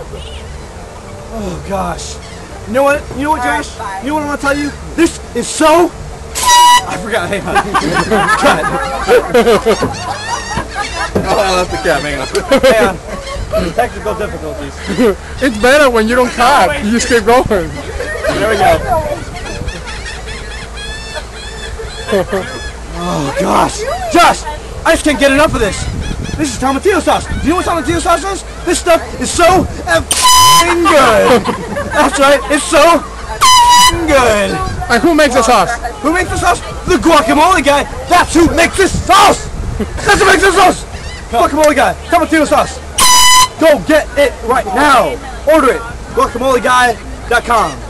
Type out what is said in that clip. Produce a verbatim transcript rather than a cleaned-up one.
Oh gosh. You know what? You know what, Josh? You know what I want to tell you? This is so. I forgot. Hang on. Cut. Oh, I left the cat. Hang on. Hang on. Technical difficulties. It's better when you don't cut. You just keep going. There we go. Oh gosh, Josh, I just can't get enough of this. This is tomatillo sauce. Do you know what tomatillo sauce is? This stuff is so f***ing good. That's right, it's so f***ing good. And who makes the sauce? Who makes the sauce? The Guacamole Guy. That's who makes this sauce. That's who makes this sauce. Guacamole Guy, tomatillo sauce. Go get it right now. Order it. guacamole guy dot com.